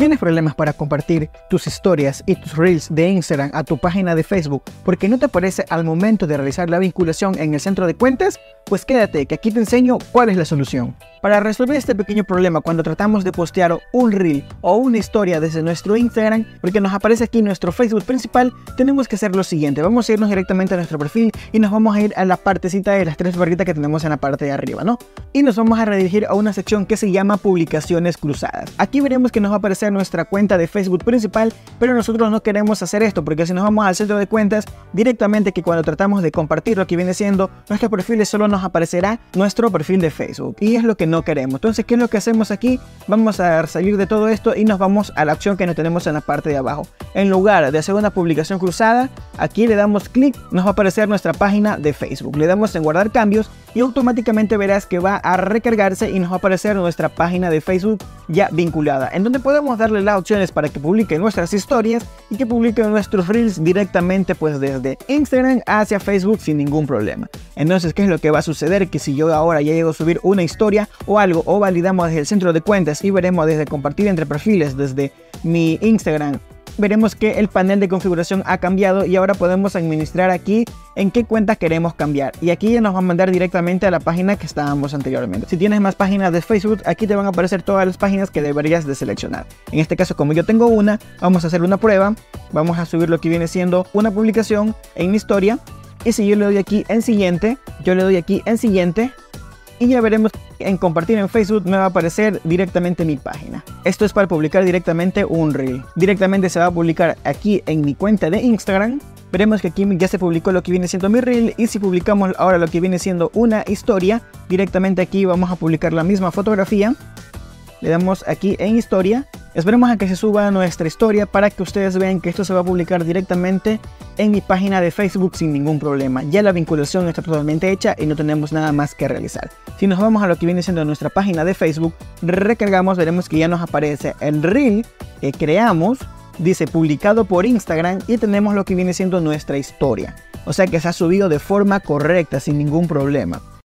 ¿Tienes problemas para compartir tus historias y tus reels de Instagram a tu página de Facebook porque no te aparece al momento de realizar la vinculación en el centro de cuentas? Pues quédate, que aquí te enseño cuál es la solución. Para resolver este pequeño problema cuando tratamos de postear un reel o una historia desde nuestro Instagram, porque nos aparece aquí nuestro Facebook principal, tenemos que hacer lo siguiente. Vamos a irnos directamente a nuestro perfil y nos vamos a ir a la partecita de las tres barritas que tenemos en la parte de arriba, ¿no? Y nos vamos a redirigir a una sección que se llama publicaciones cruzadas. Aquí veremos que nos va a aparecer nuestra cuenta de Facebook principal, pero nosotros no queremos hacer esto, porque si nos vamos al centro de cuentas, directamente que cuando tratamos de compartir lo que viene siendo nuestros perfiles, solo nos aparecerá nuestro perfil de Facebook, y es lo que no queremos. Entonces, ¿qué es lo que hacemos aquí? Vamos a salir de todo esto y nos vamos a la opción que nos tenemos en la parte de abajo. En lugar de hacer una publicación cruzada, aquí le damos clic, nos va a aparecer nuestra página de Facebook. Le damos en guardar cambios y automáticamente verás que va a recargarse y nos va a aparecer nuestra página de Facebook ya vinculada, en donde podemos darle las opciones para que publique nuestras historias y que publique nuestros reels directamente pues desde Instagram hacia Facebook sin ningún problema. Entonces, ¿qué es lo que va a suceder? Que si yo ahora ya llego a subir una historia o algo, o validamos desde el centro de cuentas y veremos desde compartir entre perfiles desde mi Instagram, veremos que el panel de configuración ha cambiado y ahora podemos administrar aquí en qué cuentas queremos cambiar, y aquí ya nos va a mandar directamente a la página que estábamos anteriormente. Si tienes más páginas de Facebook, aquí te van a aparecer todas las páginas que deberías de seleccionar. En este caso, como yo tengo una, vamos a hacer una prueba. Vamos a subir lo que viene siendo una publicación en mi historia, y si yo le doy aquí en siguiente, y ya veremos en compartir en Facebook me va a aparecer directamente mi página. Esto es para publicar directamente un reel. Directamente se va a publicar aquí en mi cuenta de Instagram. Veremos que aquí ya se publicó lo que viene siendo mi reel, y si publicamos ahora lo que viene siendo una historia, directamente aquí vamos a publicar la misma fotografía. Le damos aquí en historia. Esperemos a que se suba nuestra historia para que ustedes vean que esto se va a publicar directamente en mi página de Facebook sin ningún problema. Ya la vinculación está totalmente hecha y no tenemos nada más que realizar. Si nos vamos a lo que viene siendo nuestra página de Facebook, recargamos, veremos que ya nos aparece el reel que creamos. Dice publicado por Instagram y tenemos lo que viene siendo nuestra historia. O sea que se ha subido de forma correcta sin ningún problema.